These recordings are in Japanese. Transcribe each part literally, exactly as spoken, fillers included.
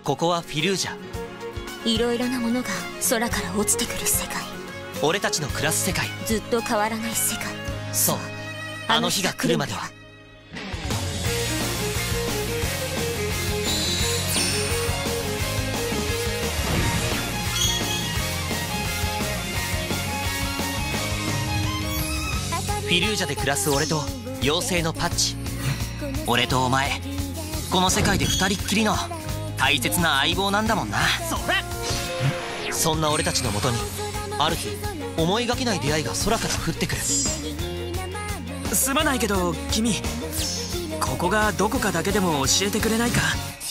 ここはフィルージャ。 いろいろなものが空から落ちてくる世界。 俺たちの暮らす世界。 ずっと変わらない世界。 そう、あの日が来るまでは。フィルージャで暮らす俺と妖精のパッチ。俺とお前、この世界で二人っきりの大切な相棒なんだもんな。それそんな俺たちのもとにある日、思いがけない出会いが空から降ってくる。 すまないけど君、ここがどこかだけでも教えてくれないか。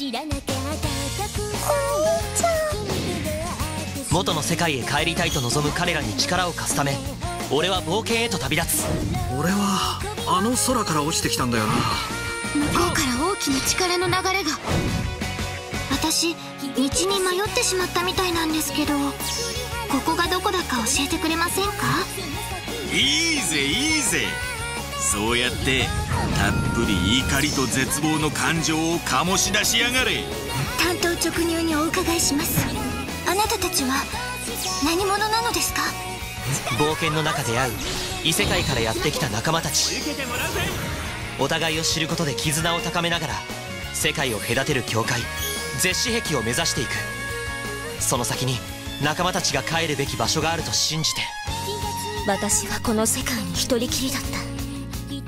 元の世界へ帰りたいと望む彼らに力を貸すため、俺は冒険へと旅立つ。 俺はあの空から落ちてきたんだよな。 向こうから大きな力の流れが。私、道に迷ってしまったみたいなんですけど、ここがどこだか教えてくれませんか？ いいぜいいぜ。そうやってたっぷり怒りと絶望の感情を醸し出しやがれ。 単刀直入にお伺いします。あなたたちは何者なのですか？ 冒険の中で会う異世界からやってきた仲間たち。お互いを知ることで絆を高めながら世界を隔てる境界、絶死壁を目指していく。その先に仲間たちが帰るべき場所があると信じて。 私はこの世界に一人きりだった。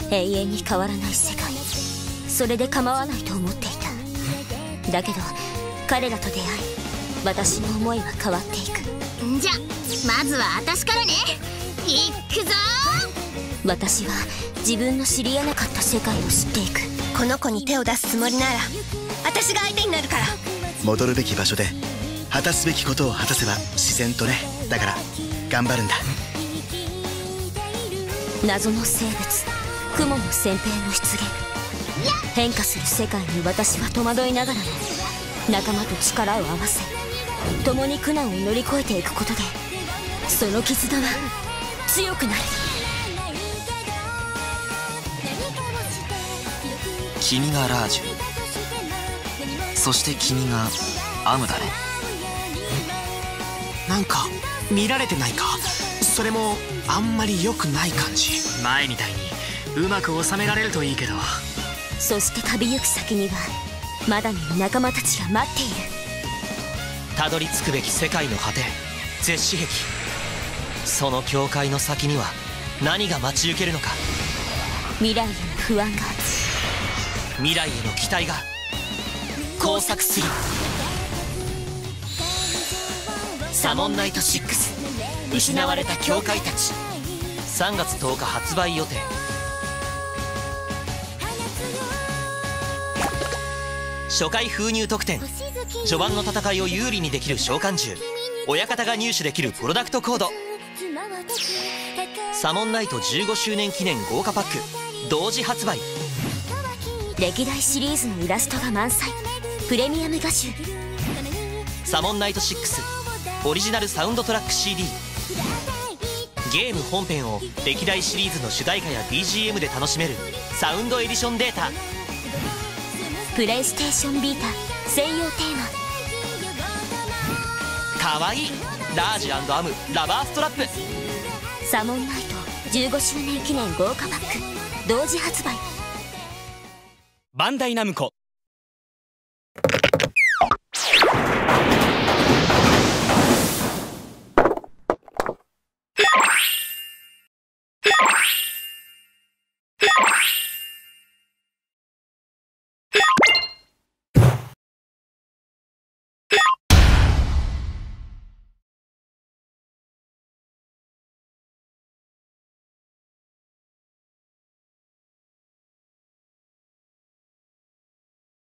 永遠に変わらない世界、それで構わないと思っていた。だけど彼らと出会い、私の思いは変わっていく。 んじゃ、まずは私からね。いっくぞー。 私は自分の知り得なかった世界を知っていく。 この子に手を出すつもりなら私が相手になるから。 戻るべき場所で果たすべきことを果たせば自然とね。だから頑張るんだ。 謎の生物、雲の旋平の出現。変化する世界に私は戸惑いながらも仲間と力を合わせ、共に苦難を乗り越えていくことで、その絆は強くなる。 君がラージュ、そして君がアムだね。 なんか見られてないか？それもあんまり良くない感じ。 前みたいにうまく収められるといいけど。 そして旅行く先にはまだ見ぬ仲間たちが待っている。 たどり着くべき世界の果て、絶死壁。その境界の先には何が待ち受けるのか。 未来への不安が、 未来への期待が交錯する。サモンナイトシックス、失われた教会たち。さんがつとおか発売予定。初回封入特典、序盤の戦いを有利にできる召喚獣、親方が入手できるプロダクトコード。サモンナイトじゅうごしゅうねん記念豪華パック同時発売。 歴代シリーズのイラストが満載、プレミアム画集。 サモンナイトシックスオリジナルサウンドトラック シーディー。 ゲーム本編を歴代シリーズの主題歌や ビージーエム で楽しめるサウンドエディションデータ。 プレイステーションビータ専用テーマ。 かわいいラージ&アムラバーストラップ。 サモンナイトじゅうごしゅうねん記念豪華パック同時発売。 バンダイナムコ。